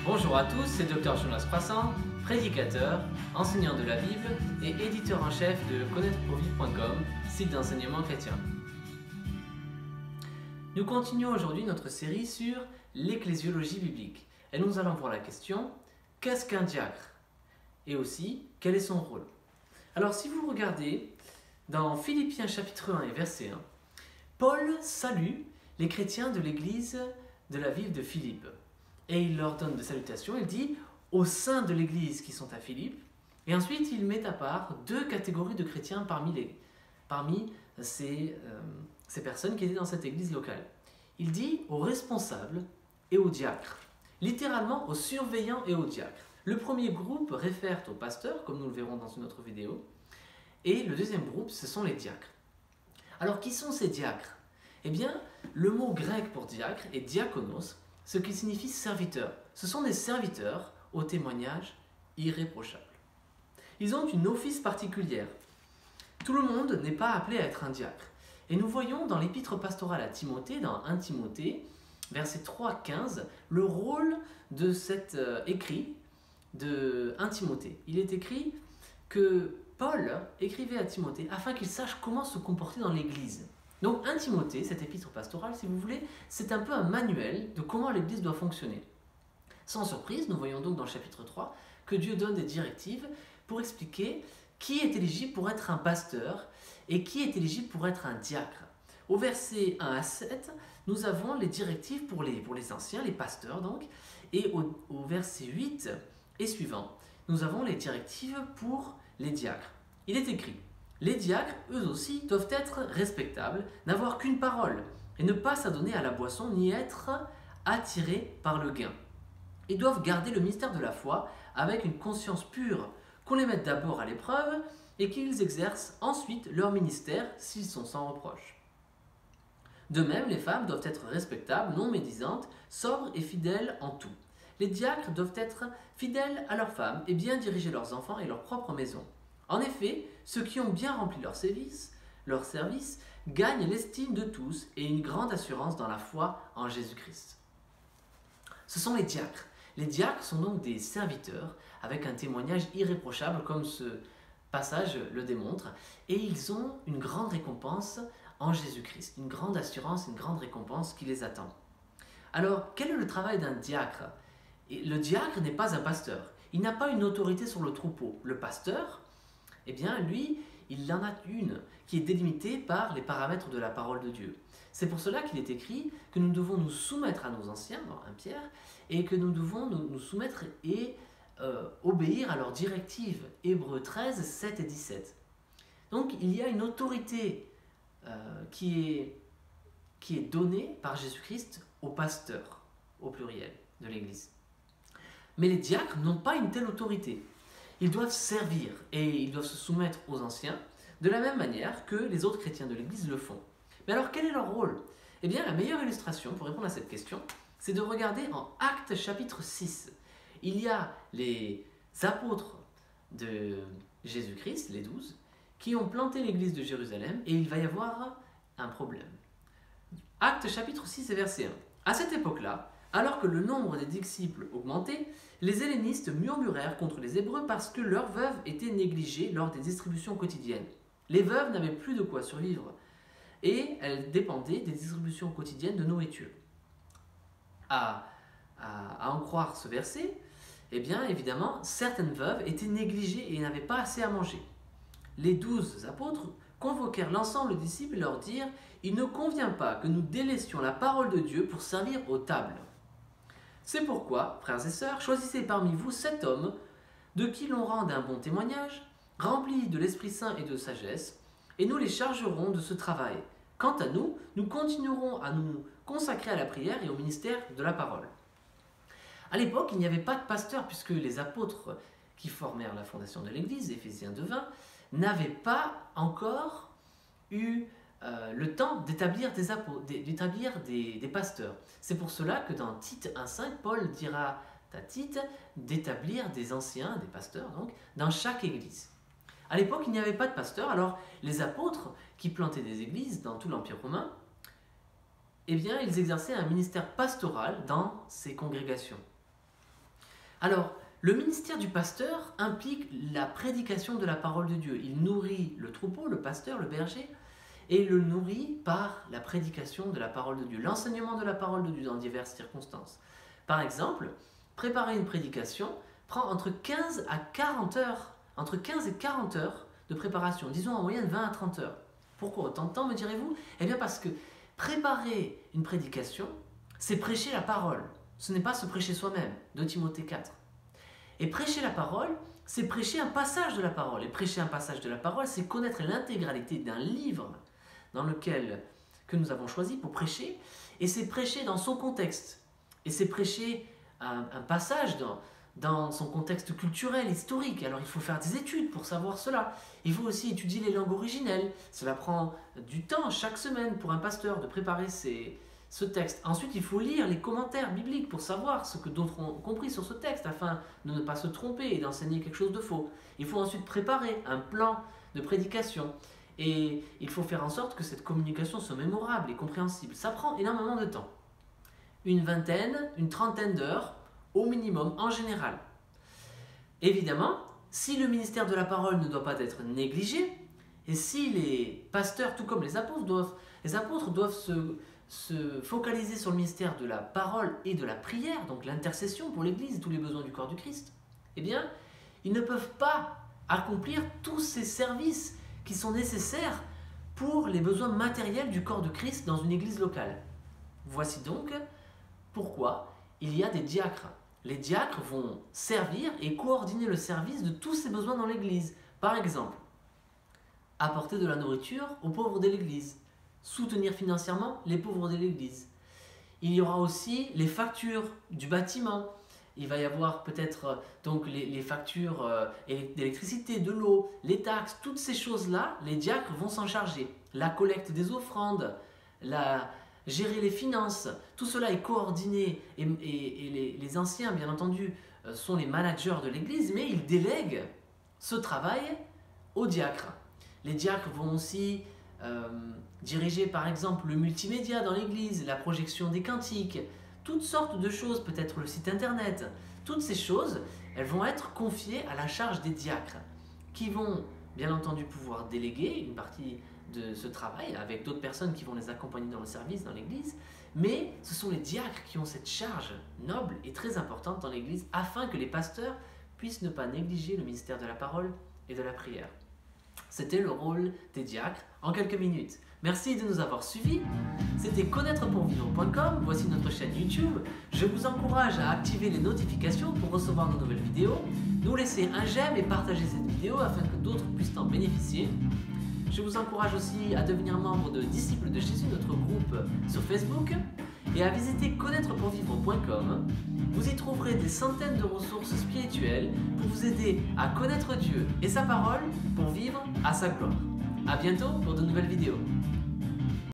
Bonjour à tous, c'est Dr Jonas Croissant, prédicateur, enseignant de la Bible et éditeur en chef de connaîtreprovive.com, site d'enseignement chrétien. Nous continuons aujourd'hui notre série sur l'ecclésiologie biblique et nous allons voir la question « Qu'est-ce qu'un diacre ?» et aussi « Quel est son rôle ?» Alors si vous regardez dans Philippiens chapitre 1 et verset 1, Paul salue les chrétiens de l'église de la ville de Philippe. Et il leur donne des salutations, il dit au sein de l'église qui sont à Philippe, et ensuite il met à part deux catégories de chrétiens parmi ces personnes qui étaient dans cette église locale. Il dit aux responsables et aux diacres, littéralement aux surveillants et aux diacres. Le premier groupe réfère aux pasteurs, comme nous le verrons dans une autre vidéo, et le deuxième groupe, ce sont les diacres. Alors qui sont ces diacres? Eh bien, le mot grec pour diacre est diakonos, ce qui signifie serviteur. Ce sont des serviteurs au témoignage irréprochable. Ils ont une office particulière. Tout le monde n'est pas appelé à être un diacre. Et nous voyons dans l'épître pastorale à Timothée, dans 1 Timothée, verset 3-15, le rôle de cet écrit de 1 Timothée. Il est écrit que Paul écrivait à Timothée afin qu'il sache comment se comporter dans l'Église. Donc 1 Timothée, cette épître pastorale, si vous voulez, c'est un peu un manuel de comment l'Église doit fonctionner. Sans surprise, nous voyons donc dans le chapitre 3 que Dieu donne des directives pour expliquer qui est éligible pour être un pasteur et qui est éligible pour être un diacre. Au verset 1 à 7, nous avons les directives pour les anciens, les pasteurs donc, et au verset 8 et suivant, nous avons les directives pour les diacres. Il est écrit: les diacres, eux aussi, doivent être respectables, n'avoir qu'une parole, et ne pas s'adonner à la boisson, ni être attirés par le gain. Ils doivent garder le mystère de la foi avec une conscience pure, qu'on les mette d'abord à l'épreuve, et qu'ils exercent ensuite leur ministère s'ils sont sans reproche. De même, les femmes doivent être respectables, non médisantes, sobres et fidèles en tout. Les diacres doivent être fidèles à leurs femmes et bien diriger leurs enfants et leur propre maison. En effet, ceux qui ont bien rempli leur service gagnent l'estime de tous et une grande assurance dans la foi en Jésus-Christ. Ce sont les diacres. Les diacres sont donc des serviteurs avec un témoignage irréprochable comme ce passage le démontre, et ils ont une grande récompense en Jésus-Christ, une grande assurance, une grande récompense qui les attend. Alors, quel est le travail d'un diacre? Le diacre n'est pas un pasteur. Il n'a pas une autorité sur le troupeau. Le pasteur, eh bien, lui, il en a une qui est délimitée par les paramètres de la parole de Dieu. C'est pour cela qu'il est écrit que nous devons nous soumettre à nos anciens, dans 1 Pierre, et que nous devons nous soumettre et obéir à leurs directives. Hébreux 13, 7 et 17. Donc, il y a une autorité qui est donnée par Jésus-Christ aux pasteurs, au pluriel, de l'Église. Mais les diacres n'ont pas une telle autorité. Ils doivent servir et ils doivent se soumettre aux anciens de la même manière que les autres chrétiens de l'Église le font. Mais alors, quel est leur rôle? Eh bien, la meilleure illustration pour répondre à cette question, c'est de regarder en Actes chapitre 6. Il y a les apôtres de Jésus-Christ, les 12, qui ont planté l'Église de Jérusalem et il va y avoir un problème. Actes chapitre 6 et verset 1. À cette époque-là, alors que le nombre des disciples augmentait, les hellénistes murmurèrent contre les Hébreux parce que leurs veuves étaient négligées lors des distributions quotidiennes. Les veuves n'avaient plus de quoi survivre et elles dépendaient des distributions quotidiennes de nourriture. À en croire ce verset, eh bien évidemment, certaines veuves étaient négligées et n'avaient pas assez à manger. Les 12 apôtres convoquèrent l'ensemble des disciples et leur dirent: « Il ne convient pas que nous délaissions la parole de Dieu pour servir aux tables. C'est pourquoi, frères et sœurs, choisissez parmi vous 7 hommes de qui l'on rende un bon témoignage, remplis de l'Esprit Saint et de sagesse, et nous les chargerons de ce travail. Quant à nous, nous continuerons à nous consacrer à la prière et au ministère de la parole. » À l'époque, il n'y avait pas de pasteur puisque les apôtres qui formèrent la fondation de l'Église, Éphésiens 2:20, n'avaient pas encore eu le temps d'établir des pasteurs. C'est pour cela que dans Tite 1,5, Paul dira à Tite d'établir des anciens, des pasteurs donc, dans chaque église. À l'époque, il n'y avait pas de pasteur, alors les apôtres qui plantaient des églises dans tout l'Empire romain, eh bien, ils exerçaient un ministère pastoral dans ces congrégations. Alors, le ministère du pasteur implique la prédication de la parole de Dieu. Il nourrit le troupeau, le pasteur, le berger, et il le nourrit par la prédication de la parole de Dieu, l'enseignement de la parole de Dieu dans diverses circonstances. Par exemple, préparer une prédication prend entre 15 et 40 heures de préparation, disons en moyenne 20 à 30 heures. Pourquoi autant de temps, me direz-vous? Eh bien parce que préparer une prédication, c'est prêcher la parole. Ce n'est pas se prêcher soi-même, 2 Timothée 4. Et prêcher la parole, c'est prêcher un passage de la parole. Et prêcher un passage de la parole, c'est connaître l'intégralité d'un livre que nous avons choisi pour prêcher. Et c'est prêcher dans son contexte. Et c'est prêcher un passage dans son contexte culturel, historique. Alors il faut faire des études pour savoir cela. Il faut aussi étudier les langues originelles. Cela prend du temps chaque semaine pour un pasteur de préparer ce texte. Ensuite, il faut lire les commentaires bibliques pour savoir ce que d'autres ont compris sur ce texte afin de ne pas se tromper et d'enseigner quelque chose de faux. Il faut ensuite préparer un plan de prédication et il faut faire en sorte que cette communication soit mémorable et compréhensible. Ça prend énormément de temps. Une trentaine d'heures au minimum en général. Évidemment, si le ministère de la parole ne doit pas être négligé et si les pasteurs, tout comme les apôtres doivent se focaliser sur le ministère de la parole et de la prière, donc l'intercession pour l'Église et tous les besoins du corps du Christ, eh bien, ils ne peuvent pas accomplir tous ces services qui sont nécessaires pour les besoins matériels du corps de Christ dans une Église locale. Voici donc pourquoi il y a des diacres. Les diacres vont servir et coordonner le service de tous ces besoins dans l'Église. Par exemple, apporter de la nourriture aux pauvres de l'Église, soutenir financièrement les pauvres de l'Église. Il y aura aussi les factures du bâtiment. Il va y avoir peut-être donc les factures d'électricité, de l'eau, les taxes, toutes ces choses-là, les diacres vont s'en charger. La collecte des offrandes, gérer les finances, tout cela est coordonné et les anciens, bien entendu, sont les managers de l'Église, mais ils délèguent ce travail aux diacres. Les diacres vont aussi diriger par exemple le multimédia dans l'église, la projection des cantiques, toutes sortes de choses, peut-être le site internet. Toutes ces choses, elles vont être confiées à la charge des diacres qui vont bien entendu pouvoir déléguer une partie de ce travail avec d'autres personnes qui vont les accompagner dans le service dans l'église, mais ce sont les diacres qui ont cette charge noble et très importante dans l'église afin que les pasteurs puissent ne pas négliger le ministère de la parole et de la prière. C'était le rôle des diacres en quelques minutes. Merci de nous avoir suivis. C'était connaîtrepourvivre.com. Voici notre chaîne YouTube. Je vous encourage à activer les notifications pour recevoir nos nouvelles vidéos, nous laisser un j'aime et partager cette vidéo afin que d'autres puissent en bénéficier. Je vous encourage aussi à devenir membre de Disciples de Jésus, notre groupe sur Facebook, et à visiter connaîtrepourvivre.com. Vous y trouverez des centaines de ressources spirituelles pour vous aider à connaître Dieu et sa parole pour vivre à sa gloire. A bientôt pour de nouvelles vidéos.